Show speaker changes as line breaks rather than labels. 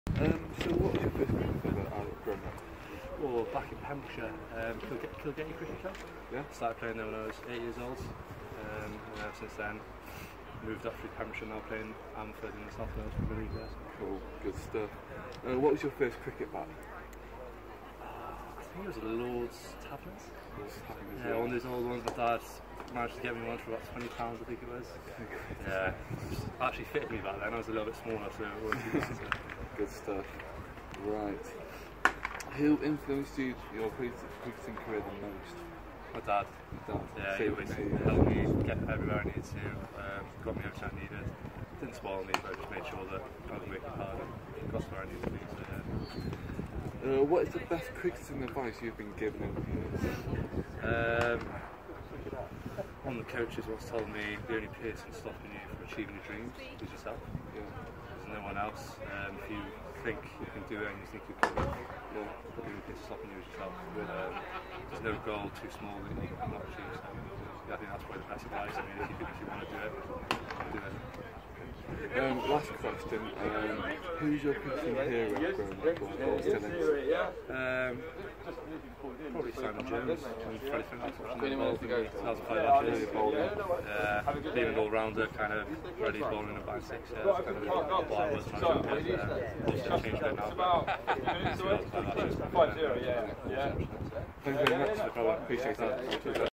So what was your first cricket ever growing up?
Well, back in Pembrokeshire, Kilgetty Cricket Club.
Yeah?
Started playing there when I was 8 years old. And ever since then, moved up through Pembrokeshire, now playing Amford in the South Wales Premier League.
Cool, good stuff. What was your first cricket bat?
I think it was a Lord's Tablets. Yeah, one of those old ones. My dad managed to get me one for about £20, I think it was. Yeah, actually fitted me back then. I was a little bit smaller, so it wasn't easy to...
Good stuff. Right. Who influenced your cricketing career the most?
My dad.
Dad.
Yeah, he always helped me get everywhere I needed to, got me everything I needed. Didn't spoil me, but just made sure that I was working hard and got where I needed to be. So, yeah.
What is the best cricketing advice you've been given over the years?
One of the coaches once told me the only person stopping you from achieving your dreams is yourself.
Yeah.
There's no one else. If you think you can do it and you think you can, the only person stopping you is yourself. There's no goal too small that you cannot achieve. So, yeah, I think that's probably the best advice. I mean, if you want to do it, do it.
Last question, who's your cricketing hero growing up or still is?
Probably Simon Jones and Freddie Finlay, watching them involved in the 2005 matches. Being an all-rounder, kind of ready bowling a band six, that's kind of what I was when I was younger. Also changed it now, but 2005 matches.
Thank you very much. Appreciate that.